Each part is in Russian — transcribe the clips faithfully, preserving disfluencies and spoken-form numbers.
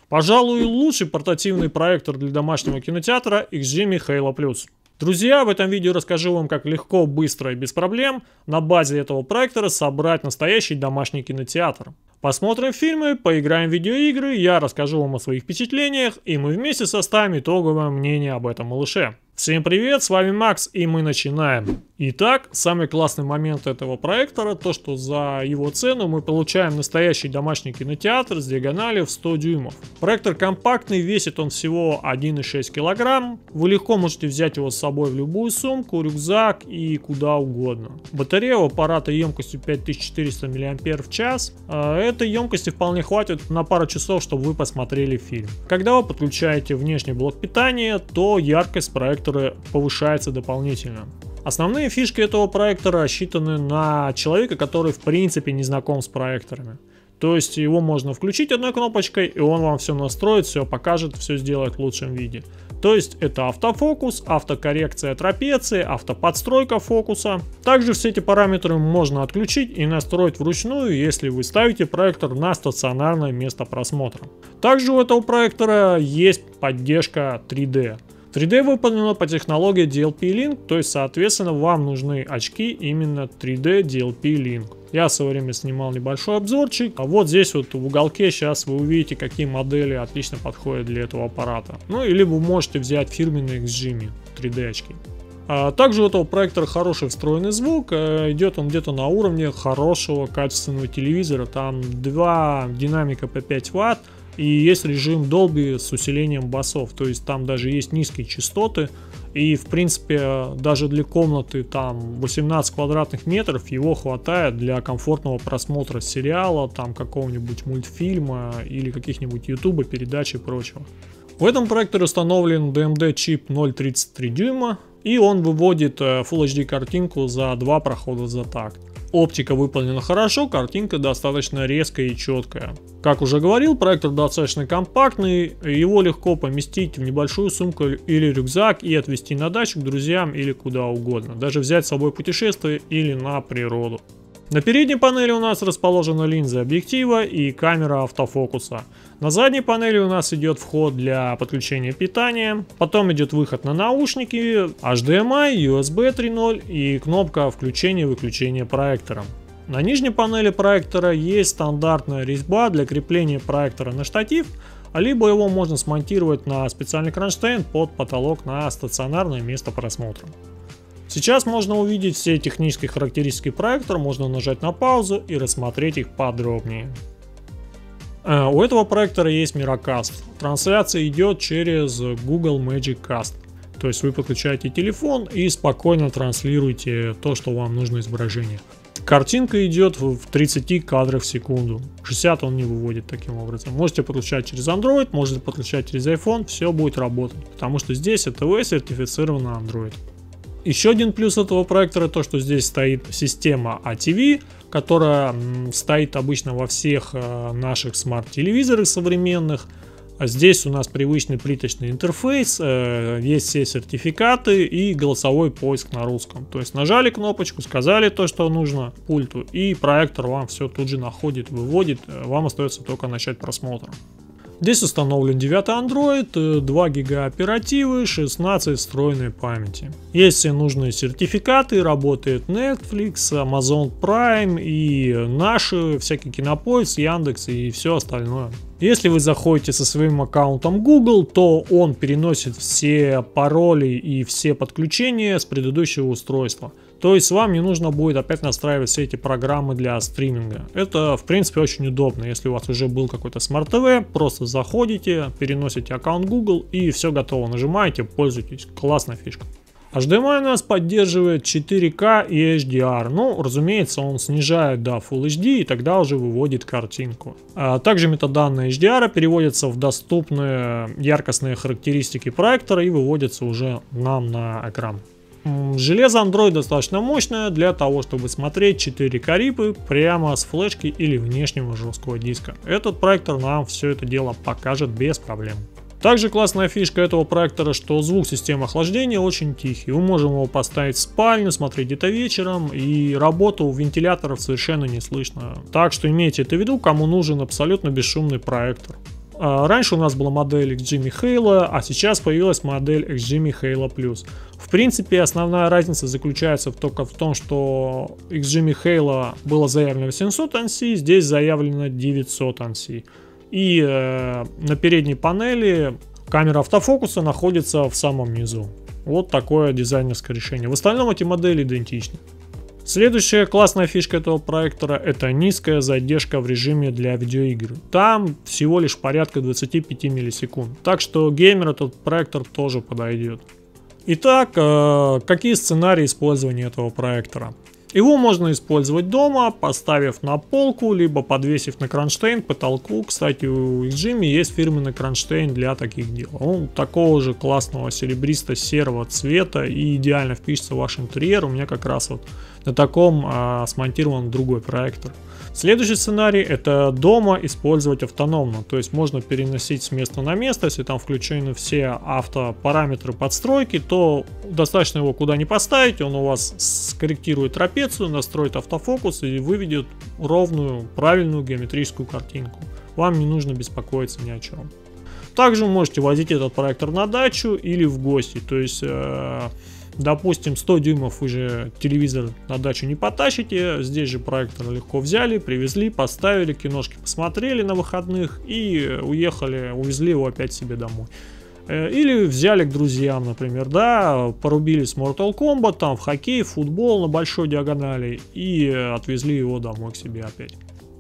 Пожалуй, лучший портативный проектор для домашнего кинотеатра икс джи эм Halo плюс. Друзья, в этом видео расскажу вам, как легко, быстро и без проблем на базе этого проектора собрать настоящий домашний кинотеатр. Посмотрим фильмы, поиграем в видеоигры, я расскажу вам о своих впечатлениях, и мы вместе составим итоговое мнение об этом малыше. Всем привет, с вами Макс, и мы начинаем. Итак, самый классный момент этого проектора, то что за его цену мы получаем настоящий домашний кинотеатр с диагональю в сто дюймов. Проектор компактный, весит он всего один и шесть килограмм. Вы легко можете взять его с собой в любую сумку, рюкзак и куда угодно. Батарея у аппарата емкостью пять тысяч четыреста миллиампер в час. Этой емкости вполне хватит на пару часов, чтобы вы посмотрели фильм. Когда вы подключаете внешний блок питания, то яркость проектора повышается дополнительно. Основные фишки этого проектора рассчитаны на человека, который в принципе не знаком с проекторами. То есть его можно включить одной кнопочкой, и он вам все настроит, все покажет, все сделает в лучшем виде. То есть это автофокус, автокоррекция трапеции, автоподстройка фокуса. Также все эти параметры можно отключить и настроить вручную, если вы ставите проектор на стационарное место просмотра. Также у этого проектора есть поддержка три дэ. три дэ выполнено по технологии ди эл пи Link, то есть соответственно вам нужны очки именно три дэ ди эл пи Link. Я в свое время снимал небольшой обзорчик, а вот здесь вот в уголке сейчас вы увидите, какие модели отлично подходят для этого аппарата. Ну или вы можете взять фирменные икс джи эм три дэ очки. А также у этого проектора хороший встроенный звук, идет он где-то на уровне хорошего качественного телевизора, там два динамика по пять ватт. И есть режим Dolby с усилением басов, то есть там даже есть низкие частоты. И в принципе даже для комнаты там восемнадцать квадратных метров его хватает для комфортного просмотра сериала, там какого-нибудь мультфильма или каких-нибудь ютуба, передач и прочего. В этом проекторе установлен ди эм дэ чип ноль целых тридцать три дюйма, и он выводит Full эйч ди картинку за два прохода за такт. Оптика выполнена хорошо, картинка достаточно резкая и четкая. Как уже говорил, проектор достаточно компактный, его легко поместить в небольшую сумку или рюкзак и отвезти на дачу к друзьям или куда угодно. Даже взять с собой в путешествие или на природу. На передней панели у нас расположена линза объектива и камера автофокуса. На задней панели у нас идет вход для подключения питания, потом идет выход на наушники, эйч ди эм ай, ю эс би три ноль и кнопка включения и выключения проектора. На нижней панели проектора есть стандартная резьба для крепления проектора на штатив, либо его можно смонтировать на специальный кронштейн под потолок на стационарное место просмотра. Сейчас можно увидеть все технические характеристики проектора, можно нажать на паузу и рассмотреть их подробнее. У этого проектора есть Miracast. Трансляция идет через Google Magic Cast. То есть вы подключаете телефон и спокойно транслируете то, что вам нужно изображение. Картинка идет в тридцати кадрах в секунду. шестьдесят он не выводит таким образом. Можете подключать через Android, можете подключать через iPhone, все будет работать. Потому что здесь эй ти ви сертифицирован на Android. Еще один плюс этого проектора то, что здесь стоит система эй ти ви, которая стоит обычно во всех наших смарт-телевизорах современных. Здесь у нас привычный плиточный интерфейс, есть все сертификаты и голосовой поиск на русском. То есть нажали кнопочку, сказали то, что нужно пульту, и проектор вам все тут же находит, выводит, вам остается только начать просмотр. Здесь установлен девятый Android, два гига оперативы, шестнадцать встроенной памяти. Есть все нужные сертификаты, работает Netflix, Amazon Prime и наши, всякие Кинопоиск, Яндекс и все остальное. Если вы заходите со своим аккаунтом Google, то он переносит все пароли и все подключения с предыдущего устройства. То есть вам не нужно будет опять настраивать все эти программы для стриминга. Это в принципе очень удобно. Если у вас уже был какой-то Smart ти ви, просто заходите, переносите аккаунт Google и все готово. Нажимаете, пользуйтесь. Классная фишка. эйч ди эм ай у нас поддерживает четыре ка и эйч ди ар. Ну, разумеется, он снижает до Full эйч ди и тогда уже выводит картинку. А также метаданные эйч ди ар переводятся в доступные яркостные характеристики проектора и выводятся уже нам на экран. Железо Android достаточно мощное для того, чтобы смотреть четыре ка рипы прямо с флешки или внешнего жесткого диска. Этот проектор нам все это дело покажет без проблем. Также классная фишка этого проектора, что звук системы охлаждения очень тихий. Мы можем его поставить в спальню, смотреть где-то вечером, и работу вентиляторов совершенно не слышно. Так что имейте это в виду, кому нужен абсолютно бесшумный проектор. Раньше у нас была модель икс джи эм Halo, а сейчас появилась модель икс джи эм Halo Plus. В принципе, основная разница заключается только в том, что икс джи эм Halo было заявлено восемьсот эй эн си, здесь заявлено девятьсот эй эн си. И э, на передней панели камера автофокуса находится в самом низу. Вот такое дизайнерское решение. В остальном эти модели идентичны. Следующая классная фишка этого проектора — это низкая задержка в режиме для видеоигр. Там всего лишь порядка двадцати пяти миллисекунд. Так что геймер этот проектор тоже подойдет. Итак, э, какие сценарии использования этого проектора? Его можно использовать дома, поставив на полку, либо подвесив на кронштейн к потолку. Кстати, у икс джи эм есть фирменный кронштейн для таких дел. Он такого же классного серебристо-серого цвета и идеально впишется в ваш интерьер. У меня как раз вот на таком а, смонтирован другой проектор. Следующий сценарий — это дома использовать автономно, то есть можно переносить с места на место. Если там включены все автопараметры подстройки, то достаточно его куда ни поставить, он у вас скорректирует трапецию, настроит автофокус и выведет ровную, правильную геометрическую картинку. Вам не нужно беспокоиться ни о чем. Также вы можете возить этот проектор на дачу или в гости, то есть... Э Допустим, сто дюймов вы же телевизор на дачу не потащите, здесь же проектор легко взяли, привезли, поставили, киношки посмотрели на выходных и уехали, увезли его опять себе домой. Или взяли к друзьям, например, да, порубили с Mortal Kombat, там в хоккей, в футбол на большой диагонали и отвезли его домой к себе опять.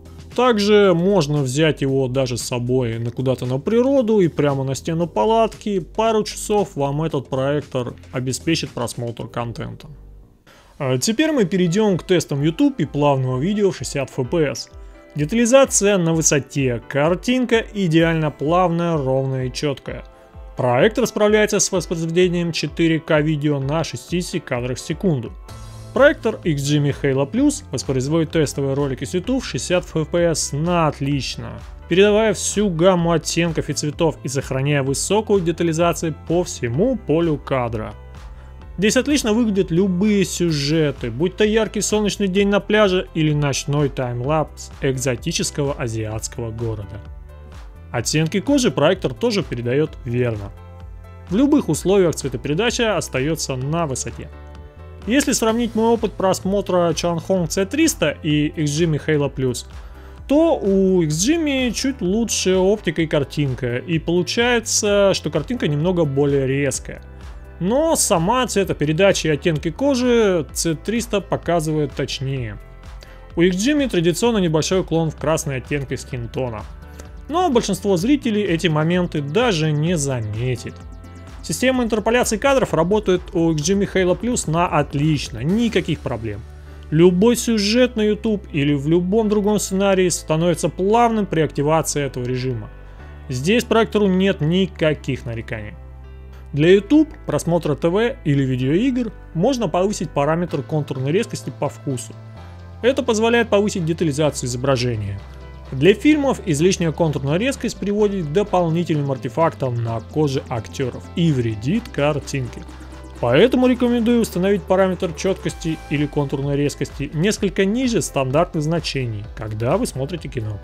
Также можно взять его даже с собой на куда-то на природу и прямо на стену палатки. Пару часов вам этот проектор обеспечит просмотр контента. А теперь мы перейдем к тестам YouTube и плавного видео в шестьдесят эф пи эс. Детализация на высоте, картинка идеально плавная, ровная и четкая. Проектор справляется с воспроизведением четыре ка видео на шестидесяти кадрах в секунду. Проектор икс джи эм Halo Plus воспроизводит тестовые ролики с YouTube в шестьдесят эф пи эс на отлично, передавая всю гамму оттенков и цветов и сохраняя высокую детализацию по всему полю кадра. Здесь отлично выглядят любые сюжеты, будь то яркий солнечный день на пляже или ночной таймлапс экзотического азиатского города. Оттенки кожи проектор тоже передает верно. В любых условиях цветопередача остается на высоте. Если сравнить мой опыт просмотра Changhong си триста и икс джи эм Halo Plus, то у икс джи эм чуть лучше оптика и картинка, и получается, что картинка немного более резкая. Но сама цветопередача и оттенки кожи си триста показывает точнее. У икс джи эм традиционно небольшой уклон в красные оттенки скинтона, но большинство зрителей эти моменты даже не заметит. Система интерполяции кадров работает у икс джи эм Halo Plus на отлично, никаких проблем. Любой сюжет на YouTube или в любом другом сценарии становится плавным при активации этого режима. Здесь проектору нет никаких нареканий. Для YouTube, просмотра ТВ или видеоигр можно повысить параметр контурной резкости по вкусу. Это позволяет повысить детализацию изображения. Для фильмов излишняя контурная резкость приводит к дополнительным артефактам на коже актеров и вредит картинке. Поэтому рекомендую установить параметр четкости или контурной резкости несколько ниже стандартных значений, когда вы смотрите кино.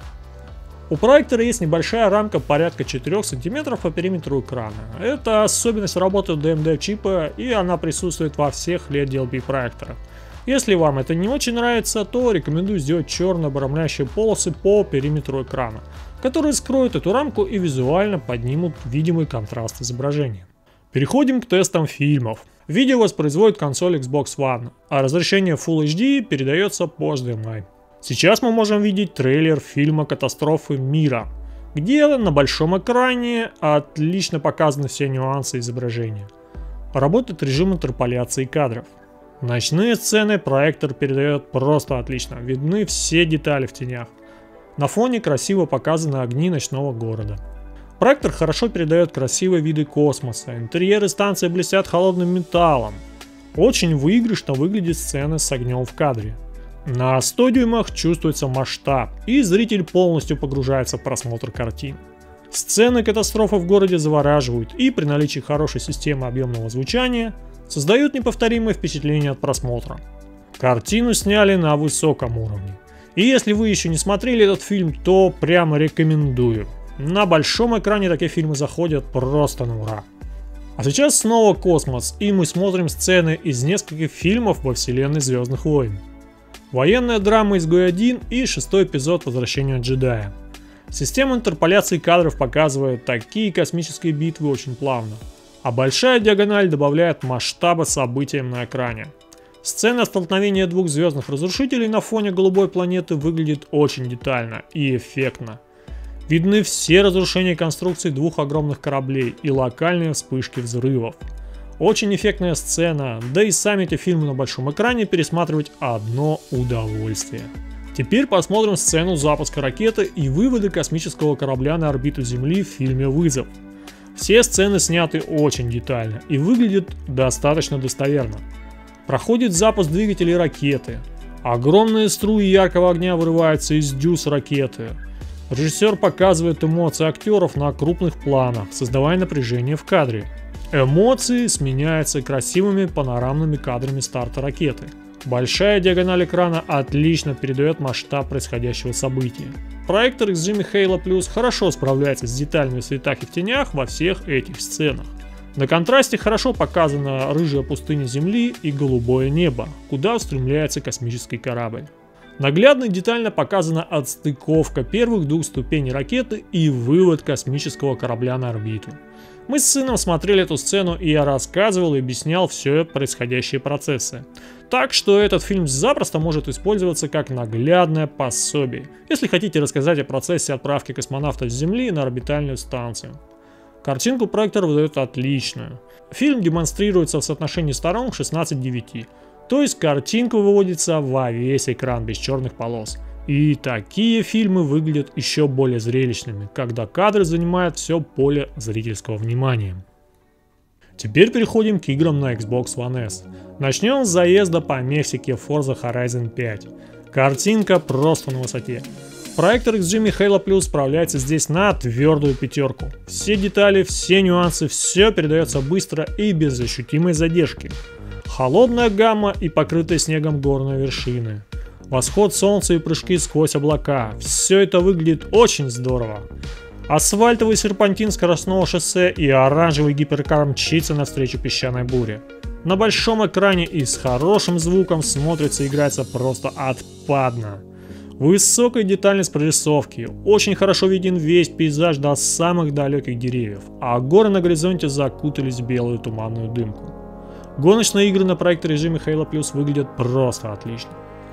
У проектора есть небольшая рамка порядка четырёх сантиметров по периметру экрана. Это особенность работы ди эм ди чипа, и она присутствует во всех эл и ди эл пи проекторах. Если вам это не очень нравится, то рекомендую сделать черные обрамляющие полосы по периметру экрана, которые скроют эту рамку и визуально поднимут видимый контраст изображения. Переходим к тестам фильмов. Видео воспроизводит консоль Xbox One, а разрешение Full эйч ди передается по эйч ди эм ай. Сейчас мы можем видеть трейлер фильма «Катастрофы мира», где на большом экране отлично показаны все нюансы изображения. Работает режим интерполяции кадров. Ночные сцены проектор передает просто отлично, видны все детали в тенях. На фоне красиво показаны огни ночного города. Проектор хорошо передает красивые виды космоса, интерьеры станции блестят холодным металлом. Очень выигрышно выглядят сцены с огнем в кадре. На сто дюймах чувствуется масштаб, и зритель полностью погружается в просмотр картин. Сцены катастрофы в городе завораживают, и при наличии хорошей системы объемного звучания создают неповторимое впечатление от просмотра. Картину сняли на высоком уровне. И если вы еще не смотрели этот фильм, то прямо рекомендую. На большом экране такие фильмы заходят просто на ура. А сейчас снова космос, и мы смотрим сцены из нескольких фильмов во вселенной Звездных войн. Военная драма «Изгой один» и шестой эпизод «Возвращение джедая». Система интерполяции кадров показывает такие космические битвы очень плавно, а большая диагональ добавляет масштаба событиям на экране. Сцена столкновения двух звездных разрушителей на фоне голубой планеты выглядит очень детально и эффектно. Видны все разрушения конструкций двух огромных кораблей и локальные вспышки взрывов. Очень эффектная сцена, да и сами эти фильмы на большом экране пересматривать одно удовольствие. Теперь посмотрим сцену запуска ракеты и вывода космического корабля на орбиту Земли в фильме «Вызов». Все сцены сняты очень детально и выглядят достаточно достоверно. Проходит запуск двигателей ракеты. Огромные струи яркого огня вырываются из дюз ракеты. Режиссер показывает эмоции актеров на крупных планах, создавая напряжение в кадре. Эмоции сменяются красивыми панорамными кадрами старта ракеты. Большая диагональ экрана отлично передает масштаб происходящего события. Проектор икс джи эм Halo Plus хорошо справляется с деталями в цветах и в тенях во всех этих сценах. На контрасте хорошо показана рыжая пустыня Земли и голубое небо, куда устремляется космический корабль. Наглядно и детально показана отстыковка первых двух ступеней ракеты и вывод космического корабля на орбиту. Мы с сыном смотрели эту сцену, и я рассказывал и объяснял все происходящие процессы. Так что этот фильм запросто может использоваться как наглядное пособие, если хотите рассказать о процессе отправки космонавтов с Земли на орбитальную станцию. Картинку проектор выдает отличную. Фильм демонстрируется в соотношении сторон шестнадцать к девяти, то есть картинка выводится во весь экран без черных полос. И такие фильмы выглядят еще более зрелищными, когда кадры занимают все поле зрительского внимания. Теперь переходим к играм на Xbox One эс. Начнем с заезда по Мексике Forza Horizon пять. Картинка просто на высоте. Проектор икс джи эм Halo Plus справляется здесь на твердую пятерку. Все детали, все нюансы, все передается быстро и без ощутимой задержки. Холодная гамма и покрытые снегом горные вершины. Восход солнца и прыжки сквозь облака. Все это выглядит очень здорово. Асфальтовый серпантин скоростного шоссе и оранжевый гиперкар мчится навстречу песчаной буре. На большом экране и с хорошим звуком смотрится и играется просто отпадно. Высокая детальность прорисовки, очень хорошо виден весь пейзаж до самых далеких деревьев, а горы на горизонте закутались в белую туманную дымку. Гоночные игры на проекторе режиме Halo Plus выглядят просто отлично.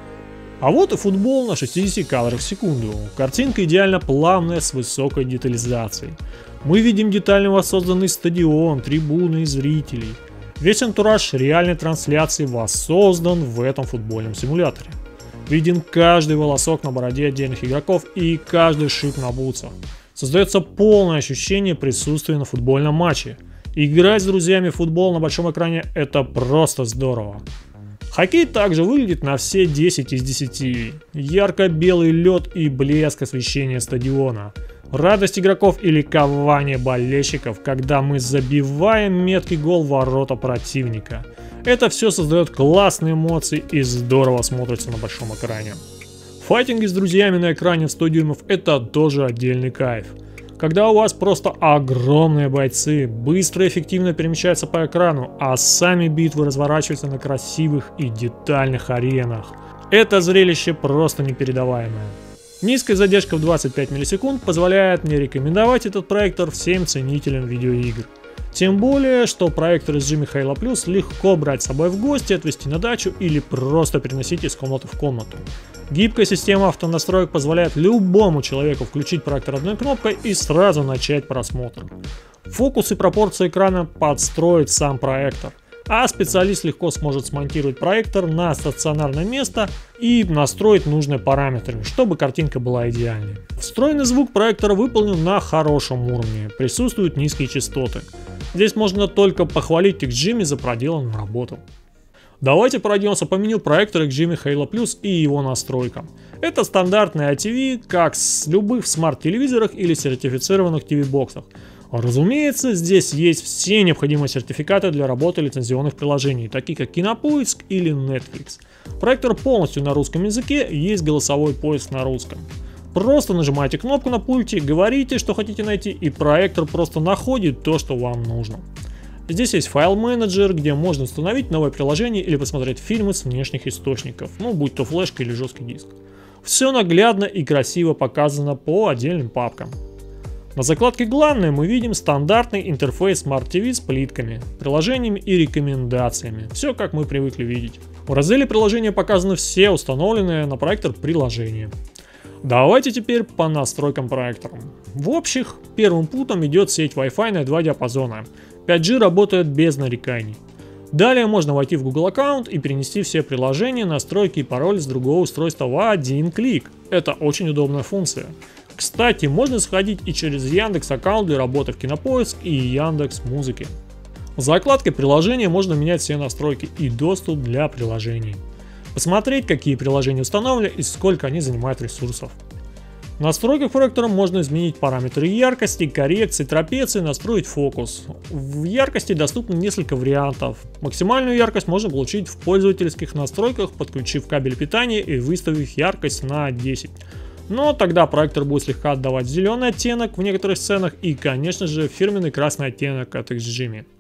А вот и футбол на шестидесяти кадрах в секунду. Картинка идеально плавная с высокой детализацией. Мы видим детально воссозданный стадион, трибуны и зрителей. Весь антураж реальной трансляции воссоздан в этом футбольном симуляторе. Виден каждый волосок на бороде отдельных игроков и каждый шип на бутсах. Создается полное ощущение присутствия на футбольном матче. Играть с друзьями в футбол на большом экране — это просто здорово. Хоккей также выглядит на все десять из десяти. Ярко-белый лед и блеск освещения стадиона. Радость игроков и ликование болельщиков, когда мы забиваем меткий гол в ворота противника. Это все создает классные эмоции и здорово смотрится на большом экране. Файтинги с друзьями на экране в сто дюймов — это тоже отдельный кайф. Когда у вас просто огромные бойцы быстро и эффективно перемещаются по экрану, а сами битвы разворачиваются на красивых и детальных аренах. Это зрелище просто непередаваемое. Низкая задержка в двадцать пять миллисекунд позволяет мне рекомендовать этот проектор всем ценителям видеоигр. Тем более, что проектор из джи эм Halo Plus легко брать с собой в гости, отвезти на дачу или просто переносить из комнаты в комнату. Гибкая система автонастроек позволяет любому человеку включить проектор одной кнопкой и сразу начать просмотр. Фокус и пропорции экрана подстроит сам проектор, а специалист легко сможет смонтировать проектор на стационарное место и настроить нужные параметры, чтобы картинка была идеальной. Встроенный звук проектора выполнен на хорошем уровне, присутствуют низкие частоты. Здесь можно только похвалить икс джи эм за проделанную работу. Давайте пройдемся по меню проектора икс джи эм Halo Plus и его настройкам. Это стандартный ай ти ви, как с любых смарт-телевизорах или сертифицированных ти ви-боксах. Разумеется, здесь есть все необходимые сертификаты для работы лицензионных приложений, такие как Кинопоиск или Netflix. Проектор полностью на русском языке, есть голосовой поиск на русском. Просто нажимаете кнопку на пульте, говорите, что хотите найти, и проектор просто находит то, что вам нужно. Здесь есть файл-менеджер, где можно установить новое приложение или посмотреть фильмы с внешних источников, ну будь то флешка или жесткий диск. Все наглядно и красиво показано по отдельным папкам. На закладке «Главное» мы видим стандартный интерфейс Smart ти ви с плитками, приложениями и рекомендациями. Все как мы привыкли видеть. В разделе приложения показаны все установленные на проектор приложения. Давайте теперь по настройкам проектора. В общих, первым путом идет сеть Wi-Fi на два диапазона. пять джи работает без нареканий. Далее можно войти в Google аккаунт и перенести все приложения, настройки и пароль с другого устройства в один клик. Это очень удобная функция. Кстати, можно сходить и через Яндекс аккаунт для работы в Кинопоиск и Яндекс Музыки. В закладке приложения можно менять все настройки и доступ для приложений. Посмотреть, какие приложения установлены и сколько они занимают ресурсов. В настройках проектора можно изменить параметры яркости, коррекции, трапеции, настроить фокус. В яркости доступно несколько вариантов. Максимальную яркость можно получить в пользовательских настройках, подключив кабель питания и выставив яркость на десять. Но тогда проектор будет слегка отдавать зеленый оттенок в некоторых сценах и, конечно же, фирменный красный оттенок от икс джи эм.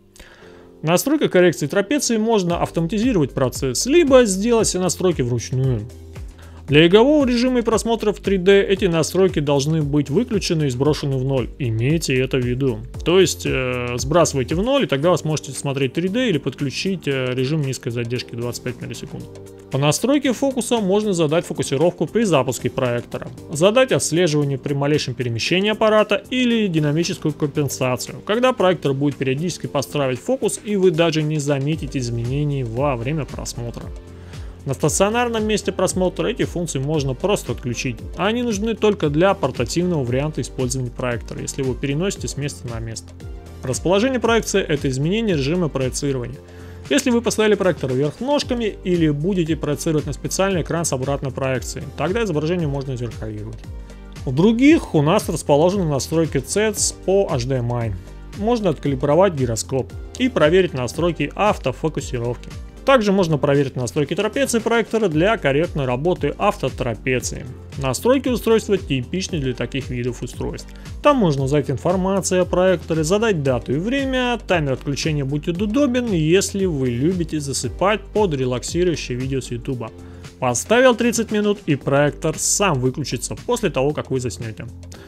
В настройках коррекции трапеции можно автоматизировать процесс, либо сделать все настройки вручную. Для игрового режима и просмотра в три дэ эти настройки должны быть выключены и сброшены в ноль. Имейте это в виду. То есть э, сбрасывайте в ноль, и тогда вы сможете смотреть три дэ или подключить э, режим низкой задержки двадцать пять миллисекунд. По настройке фокуса можно задать фокусировку при запуске проектора, задать отслеживание при малейшем перемещении аппарата или динамическую компенсацию, когда проектор будет периодически подстраивать фокус и вы даже не заметите изменений во время просмотра. На стационарном месте просмотра эти функции можно просто отключить, а они нужны только для портативного варианта использования проектора, если вы переносите с места на место. Расположение проекции — это изменение режима проецирования. Если вы поставили проектор вверх ножками или будете проецировать на специальный экран с обратной проекцией, тогда изображение можно зеркалировать. У других у нас расположены настройки цетс по эйч ди эм ай. Можно откалибровать гироскоп и проверить настройки автофокусировки. Также можно проверить настройки трапеции проектора для корректной работы автотрапеции. Настройки устройства типичны для таких видов устройств. Там можно узнать информацию о проекторе, задать дату и время, таймер отключения будет удобен, если вы любите засыпать под релаксирующее видео с YouTube. Поставил тридцать минут и проектор сам выключится после того, как вы заснете.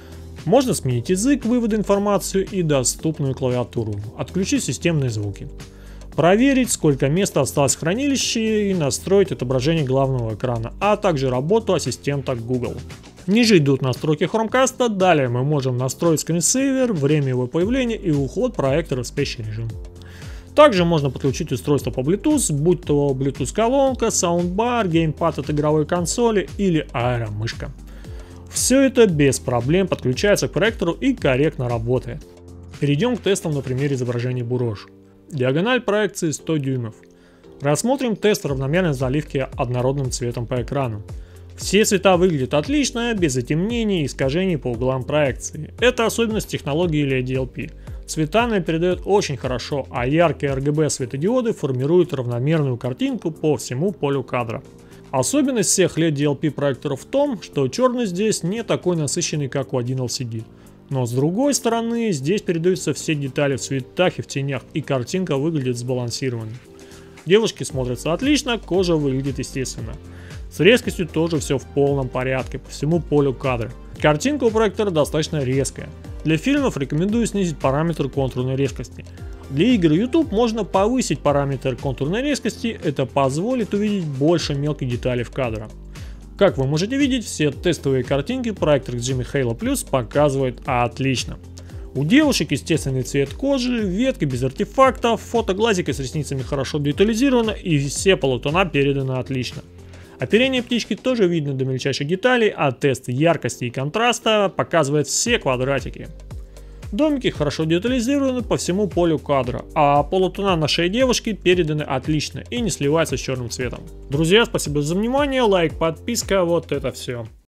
Можно сменить язык вывода информации и доступную клавиатуру, отключить системные звуки. Проверить, сколько места осталось в хранилище и настроить отображение главного экрана, а также работу ассистента Google. Ниже идут настройки Chromecast, далее мы можем настроить скринсейвер, время его появления и уход проектора в спящий режим. Также можно подключить устройство по Bluetooth, будь то Bluetooth колонка, саундбар, геймпад от игровой консоли или аэромышка. Все это без проблем подключается к проектору и корректно работает. Перейдем к тестам на примере изображения Бурож. Диагональ проекции сто дюймов. Рассмотрим тест равномерной заливки однородным цветом по экрану. Все цвета выглядят отлично, без затемнений и искажений по углам проекции. Это особенность технологии эл и ди эл пи. Цвета она передает очень хорошо, а яркие эр джи би светодиоды формируют равномерную картинку по всему полю кадра. Особенность всех эл и ди эл пи проекторов в том, что черный здесь не такой насыщенный, как у один эл си ди. Но с другой стороны, здесь передаются все детали в цветах и в тенях, и картинка выглядит сбалансированной. Девушки смотрятся отлично, кожа выглядит естественно. С резкостью тоже все в полном порядке по всему полю кадра. Картинка у проектора достаточно резкая. Для фильмов рекомендую снизить параметр контурной резкости. Для игр YouTube можно повысить параметр контурной резкости, это позволит увидеть больше мелких деталей в кадре. Как вы можете видеть, все тестовые картинки проектор икс джи эм Halo Plus показывает отлично. У девушек естественный цвет кожи, ветки без артефактов, фото глазика с ресницами хорошо детализировано и все полутона переданы отлично. Оперение птички тоже видно до мельчайших деталей, а тест яркости и контраста показывает все квадратики. Домики хорошо детализированы по всему полю кадра, а полутона на шее девушки переданы отлично и не сливаются с черным цветом. Друзья, спасибо за внимание, лайк, подписка, вот это все.